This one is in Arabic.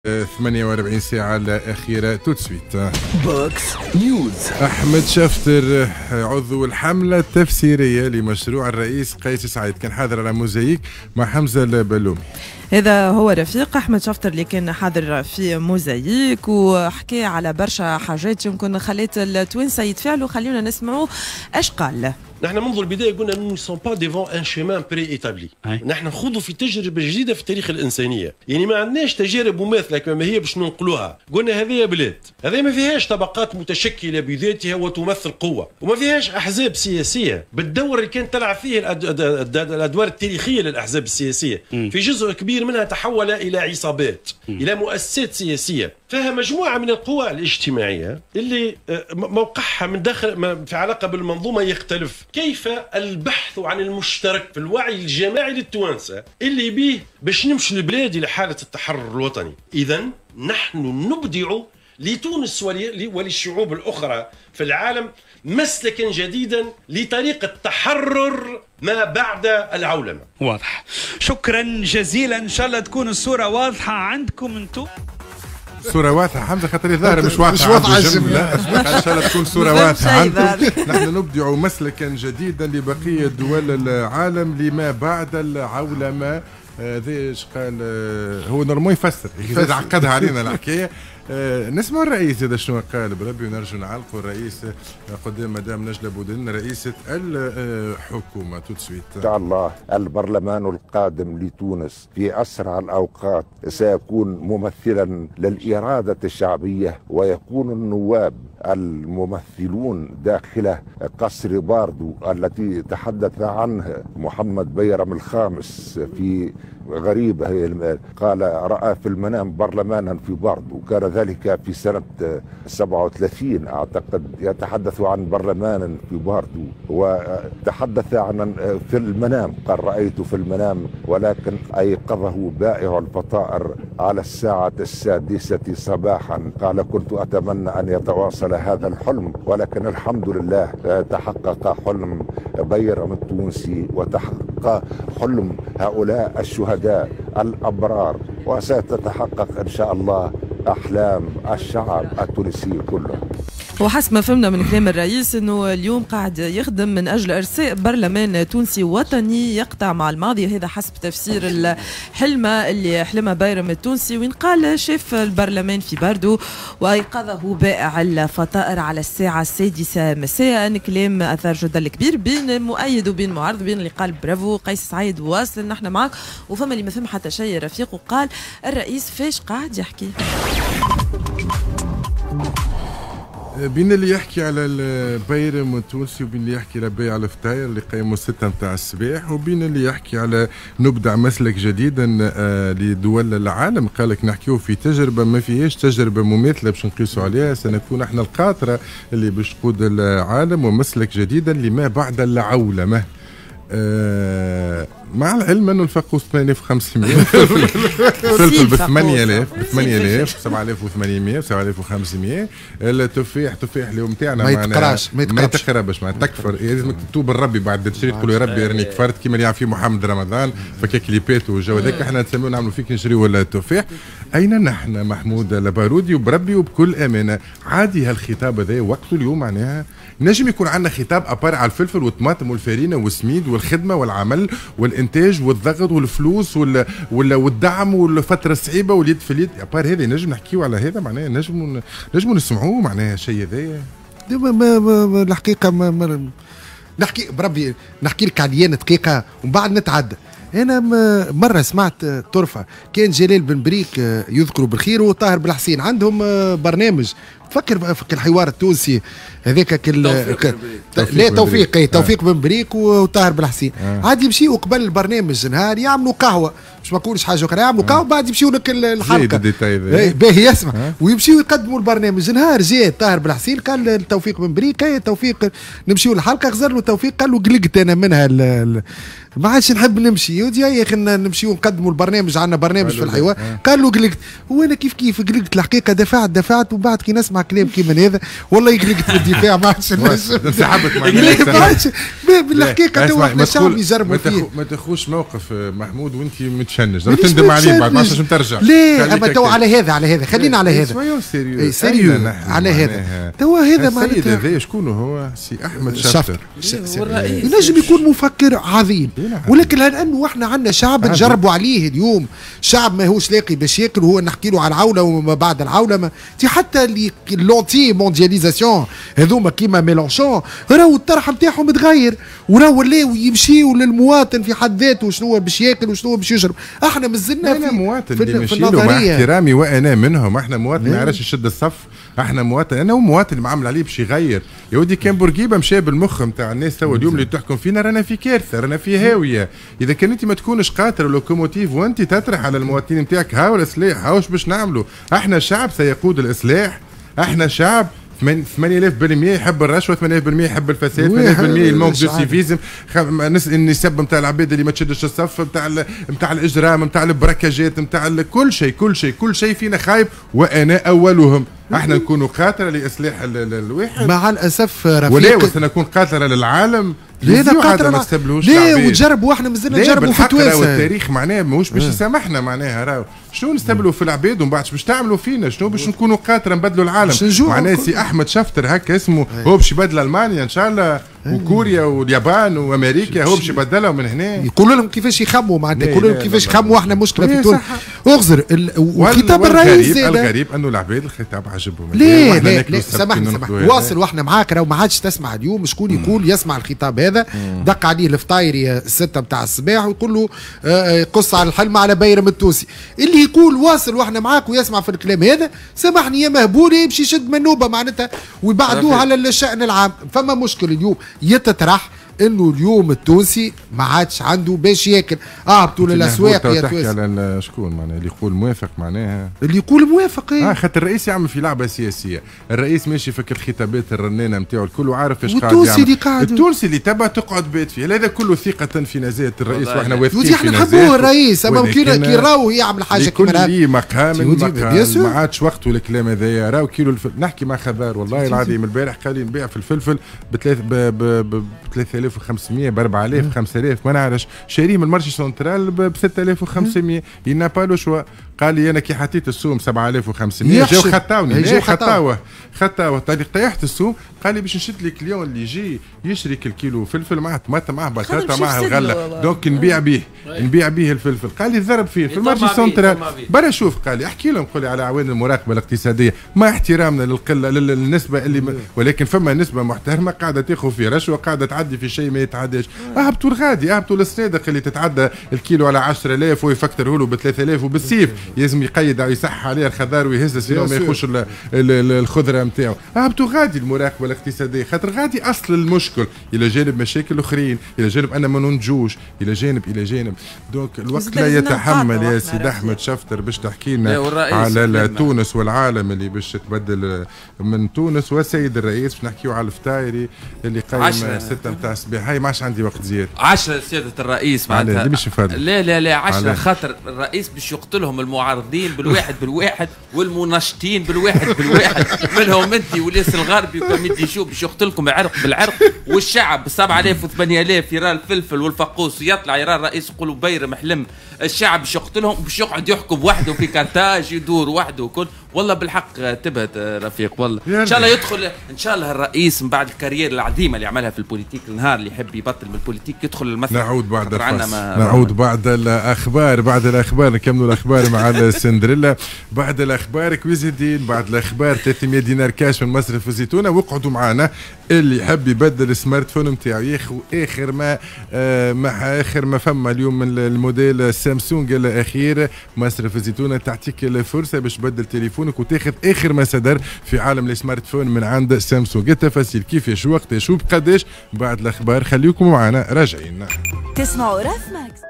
48 ساعة الأخيرة تو سويت. بوكس نيوز. أحمد شفتر عضو الحملة التفسيرية لمشروع الرئيس قيس سعيد كان حاضر على موزايك مع حمزة البلومي. هذا هو رفيق أحمد شفتر اللي كان حاضر في موزايك وحكى على برشا حاجات يمكن خلات التوانسة يتفاعلوا. خلينا نسمعوا اش قال. نحن منذ البدايه قلنا نو سون با ديفون ان شيمان بري ايتابلي. نحن نخوضوا في تجربه جديده في تاريخ الانسانيه، يعني ما عندناش تجارب مماثله كما هي باش ننقلوها. قلنا هذه بلاد، هذه ما فيهاش طبقات متشكله بذاتها وتمثل قوه، وما فيهاش احزاب سياسيه بالدور اللي كانت تلعب فيه الادوار التاريخيه للاحزاب السياسيه. في جزء كبير منها تحول الى عصابات، الى مؤسسات سياسيه، فيها مجموعه من القوى الاجتماعيه اللي موقعها من داخل في علاقه بالمنظومه يختلف. كيف البحث عن المشترك في الوعي الجماعي للتوانسه اللي بيه باش نمشي البلاد الى حاله التحرر الوطني. اذا نحن نبدع لتونس وللشعوب الاخرى في العالم مسلكا جديدا لطريقه تحرر ما بعد العولمه. واضح. شكرا جزيلا، ان شاء الله تكون الصوره واضحه عندكم انتم. صورة واضحة حمزة خاطر الظاهرة مش واضحة الجملة. إن شاء الله تكون صورة واضحة عندكم. نحن نبدع مسلكا جديدا لبقية دول العالم لما بعد العولمة. ذي ايش قال هو نورمال يفسر عقدها علينا الحكاية. نسمع الرئيس هذا شنو قال بربي ونرجو نعلقوا الرئيس قدام مدام نجلة بودن رئيسة الحكومة تو سويت. إن شاء الله البرلمان القادم لتونس في أسرع الأوقات سيكون ممثلا للإرادة الشعبية، ويكون النواب الممثلون داخل قصر باردو التي تحدث عنه محمد بيرم الخامس في غريبة، قال رأى في المنام برلمانا في باردو، كان ذلك في سنة 37 أعتقد. يتحدث عن برلمان في باردو، وتحدث عن في المنام، قال رأيت في المنام، ولكن أيقظه بائع الفطائر على الساعة 6 صباحا. قال كنت أتمنى أن يتواصل هذا الحلم، ولكن الحمد لله تحقق حلم بيرم التونسي وتحقق حلم هؤلاء الشهداء الأبرار، وستتحقق إن شاء الله أحلام الشعب التونسي كله. وحسب ما فهمنا من كلام الرئيس انه اليوم قاعد يخدم من اجل ارساء برلمان تونسي وطني يقطع مع الماضي، وهذا حسب تفسير الحلمه اللي حلمها بيرم التونسي، وين قال شاف البرلمان في باردو وايقظه بائع الفطائر على الساعه 6 مساء. كلام اثار جدل كبير بين مؤيد وبين معارض، بين اللي قال برافو قيس سعيد واصل نحن معك، وفما اللي ما فهم حتى شيء رفيق وقال الرئيس فاش قاعد يحكي. بين اللي يحكي على البيرم التونسي وبين اللي يحكي على بيع الفطاير اللي قيموا 6 متاع الصباح، وبين اللي يحكي على نبدع مسلك جديدا لدول العالم. قالك نحكيو في تجربة ما فيهاش تجربة مماثلة باش نقيسوا عليها، سنكون احنا القاطرة اللي باش تقود العالم، ومسلك جديدا لما بعد العولمة. مع العلم انه الفقوس 8500 فلفل ب 8000 ب 8000 7800 7500. التفاح اليوم تاعنا ما يتقربش معناها تكفر. لازمك تتوب الربي بعد تشري تقول يا ربي راني كفرت كيما اللي يعرف فيه محمد رمضان فكاك كليبات والجو هذاك. احنا نسميو نعملوا فيك نشريو التفاح. اين نحن محمود البارودي وبربي وبكل امانه عادي هالخطاب هذا وقته اليوم. معناها نجم يكون عندنا خطاب ابار على الفلفل والطماطم والفارينه والسميد والخدمه والعمل والانتاج والضغط والفلوس والدعم والفتره الصعيبه واليد في اليد. ابار هذا نجم نحكيو على هذا، معناها نجم نسمعوه معناها شيء هذايا. الحقيقه نحكي بربي نحكي لك على دقيقه ومن بعد نتعدى. أنا مرة سمعت طرفة كان جلال بن بريك يذكروا بالخير وطاهر بالحسين عندهم برنامج. تفكر في الحوار التونسي هذاك توفيق بن بريك وطاهر بالحسين عاد يمشيوا قبل البرنامج نهار يعملوا قهوة، مش ما نقولش حاجة أخرى، يعملوا قهوة بعد يمشيوا لك الحلقة باهي يسمع ويمشيوا يقدموا البرنامج. نهار جاء طاهر بالحسين قال توفيق بن بريك توفيق نمشيوا الحلقة، غزر له توفيق قال له قلقت أنا منها ما عادش نحب نمشي يا اخي نمشيو نقدموا البرنامج، عندنا برنامج في الحوار. قال له قلقت، وانا كيف قلقت الحقيقه دفعت ومن بعد كي نسمع كلام كيما هذا والله قلقت في الدفاع ما عادش انسحبت بالحقيقه تو احنا شعب يجربوا فيه. ما تاخوش موقف محمود وانت تشنج تندم عليه بعد ما عادش ترجع. لا اما تو على هذا خلينا على هذا سيريو على هذا تو هذا معناتها هذا شكون هو؟ سي احمد شفتر ينجم يكون مفكر عظيم، ولكن لانه احنا عندنا شعب نجربوا عليه اليوم، شعب ماهوش لاقي باش ياكل، وهو نحكي له على العولمه وما بعد العولمه حتى لونتي موندياليزاسيون هذوما كيما ميلانشون راهو الطرح نتاعهم متغير، وراهو ولاو يمشيوا للمواطن في حد ذاته شنو هو باش ياكل وشنو هو باش يشرب. احنا مازلنا في مواطن اللي ماشي له مع احترامي وانا منهم، احنا مواطن ما يعرفش يشد الصف، احنا مواطن انا ومواطن اللي معامل عليه باش يغير. يا ودي كان بورقيبه مشى بالمخ نتاع الناس توا اليوم اللي تحكم فينا رانا في كارثه، رانا في هاويه. اذا كان انت ما تكونش قاتل ولوكوموتيف وانت تطرح على المواطنين نتاعك هاو الاصلاح هاوش باش نعملوا. احنا شعب سيقود الاصلاح، احنا شعب 8000% يحب الرشوه، 80% يحب الفساد، 80% المونك دو سيفيزم، النسب نتاع العباد اللي ما تشدش الصف، نتاع الاجرام، نتاع البراكاجات، نتاع كل شيء فينا خايب وانا اولهم. احنا نكونوا قاتله لاصلاح الواحد مع الاسف رفيق، ولا وسنكون قاتله للعالم. لا قاتله ما نستبلوش لا وتجربوا احنا مازلنا نجربوا في توانسه. التاريخ معناه ماهوش باش يسامحنا، معناها راهو شنو نستبلوا في العباد ومن بعد باش تعملوا فينا شنو باش نكونوا قاتله نبدلوا العالم. معناه سي احمد شفتر هكا اسمه هو باش يبدل المانيا ان شاء الله وكوريا واليابان وامريكا، هو باش يبدلها من هنا. يقولوا لهم كيفاش يخموا معناتها، يقولوا لهم كيفاش يخموا. احنا مشكله في تونس اغزر وخطاب الرئيس الغريب انه العباد الخطاب عجبهم. لا سامحني واصل واحنا معاك راهو ما عادش تسمع اليوم شكون يقول يسمع الخطاب هذا. دق عليه الفطايري 6 نتاع الصباح ويقول له قص على الحلمه على بيرم التونسي. اللي يقول واصل واحنا معاك ويسمع في الكلام هذا سامحني يا مهبول يمشي يشد منوبه معناتها ويبعدوه على الشأن العام. فما مشكل اليوم يتطرح انه اليوم التونسي ما عادش عنده باش ياكل. اهبطوا للاسواق يا تونسي. على شكون معناها اللي يقول موافق معناها اللي يقول موافق خاطر الرئيس يعمل في لعبه سياسيه، الرئيس ماشي فك الخطابات الرنانه نتاعو الكل وعارف ايش قاعد يعمل. التونسي اللي تبع تقعد بيت فيه، هذا كله ثقه في نزاهه الرئيس واحنا واثقين فيه. احنا نحبوه الرئيس اما كي راهو يعمل حاجه كيما هكا كل مقام ما عادش وقته الكلام هذايا. راهو كيلو نحكي مع خبار والله العظيم البارح قال لي نبيع في الفلفل ب 3500 ب 4000 5000 ما نعرفش، شاريه من المارشي سنترال ب 6500. ينا با لو شوا. قال لي انا كي حطيت السوم 7500 جاو خطاوني خطاوه طيحت السوم. قال لي باش نشد لي كليون اللي يجي يشري الكيلو فلفل معاه طماطم معاه بطاطا معاه الغله دونك نبيع به الفلفل. قال لي ضرب فيه في المارشي سنترال برا شوف. قال لي احكي لهم قول لي على عوان المراقبه الاقتصاديه مع احترامنا للقله للنسبه اللي ولكن فما نسبه محترمه قاعده تاخذ في رشوه قاعده تعدي في شيء ما يتعداش. اهبطوا الغادي اهبطوا للصادق اللي تتعدى الكيلو على 10000 ويفكتره له ب 3000 وبالسيف لازم يقيد او يصح عليه الخضار ويهز سينو ما يخش الخضره نتاعو. هبطوا غادي المراقبه الاقتصاديه خاطر غادي اصل المشكل الى جانب مشاكل اخرين، الى جانب انا ما ننجوش، الى جانب دونك الوقت لا يتحمل يا سيد احمد شفتر باش تحكي لنا على تونس والعالم اللي باش تبدل من تونس. والسيد الرئيس باش نحكيو على الفطايري اللي قايم 6 نتاع الصباح. هاي ما عادش عندي وقت زياده. 10 سياده الرئيس معناتها لا 10 خاطر الرئيس باش يقتلهم المعارضين بالواحد والمناشطين بالواحد منهم انت والياس الغربي وكميدي شو باش يقتلكم عرق بالعرق. والشعب 7000 و8000 يرى الفلفل والفقوس ويطلع يرى الرئيس يقولوا بيرم حلم. الشعب باش يقتلهم باش يقعد يحكم وحده في كارتاج يدور وحده وكل. والله بالحق تبهت رفيق والله. ان شاء الله يدخل ان شاء الله الرئيس من بعد الكارير العظيمه اللي عملها في البوليتيك النهار اللي يحب يبطل من البوليتيك يدخل المسرح. نعود بعد الاخبار نكملوا الاخبار مع السندريلا. بعد الاخبار كويز الدين، بعد الاخبار 300 دينار كاش من مصرف الزيتونه. واقعدوا معنا اللي يحب يبدل السمارت فون نتاعو ياخذ اخر ما فما اليوم من الموديل سامسونج الاخير. مصرف الزيتونه تعطيك الفرصه باش تبدل تليفونك وتاخذ اخر ما صدر في عالم السمارت فون من عند سامسونج. التفاصيل كيفاش وقتاش وبقداش بعد الاخبار. خليكم معنا راجعين. تسمعوا راف ماكس.